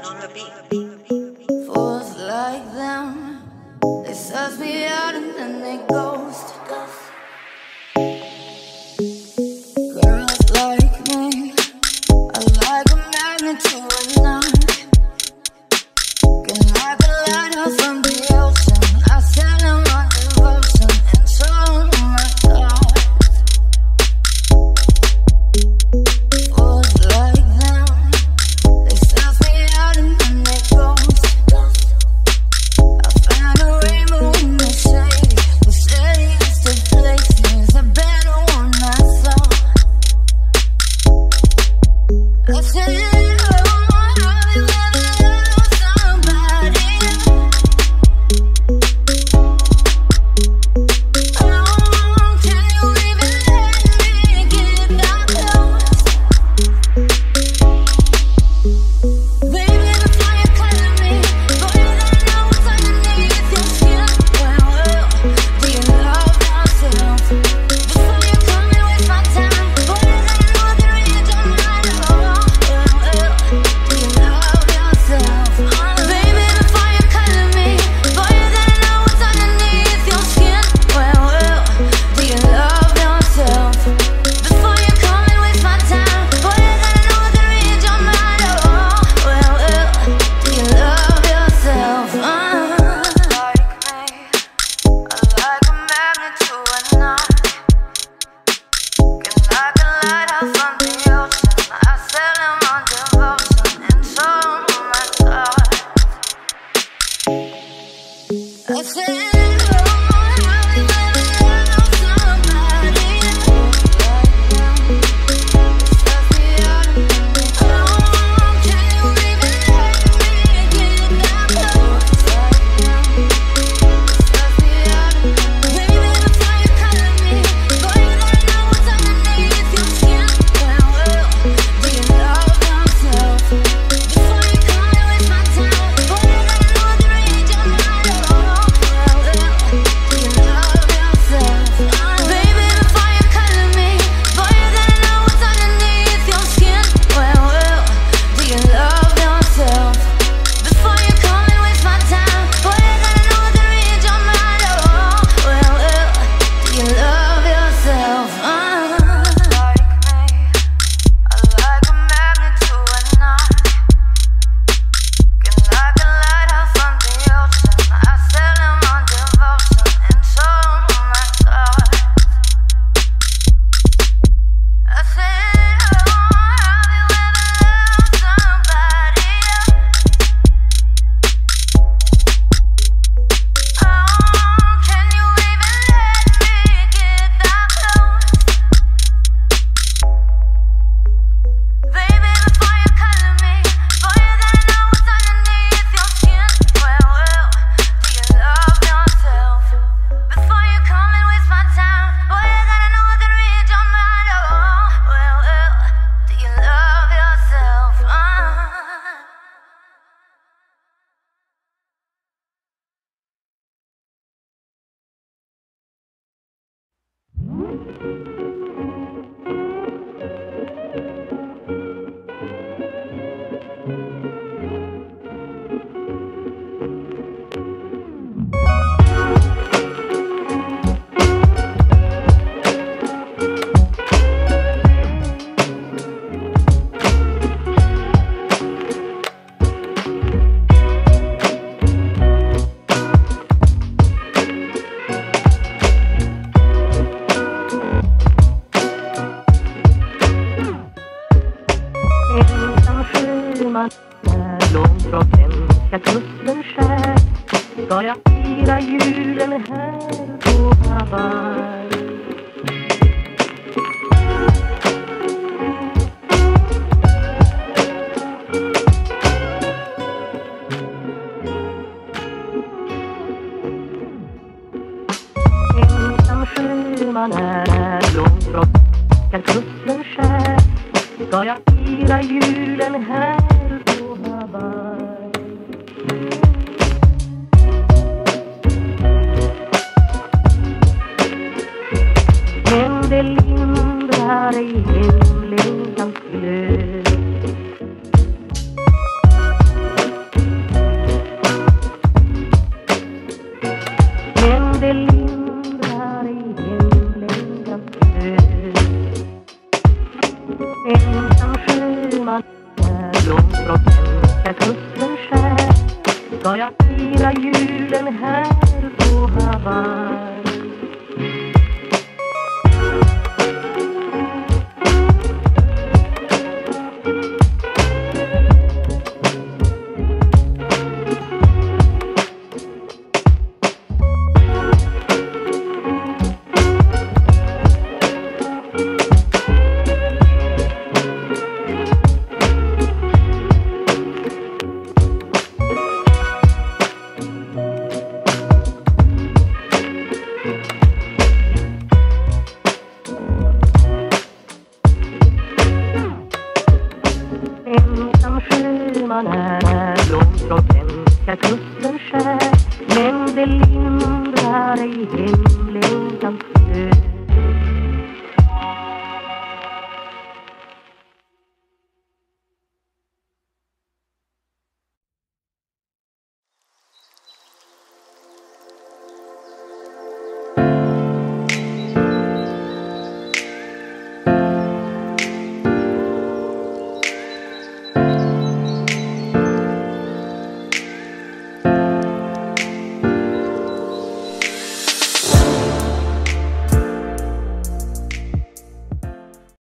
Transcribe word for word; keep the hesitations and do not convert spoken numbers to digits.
on the beat. Fools like them, they suss me out and then they ghost. Girls like me are like a magnet to a knot. Can like a lighter from the ocean. I sell them on devotion and so my God. Fools like them, they suss me out and then they ghost. I found a rainbow in the shade, the shadiest of places, a better one I saw. I said, det lindrar i himlen glöd. orkanen är långt från svenska kusten skär, men det lindrar i himlen kan sjö.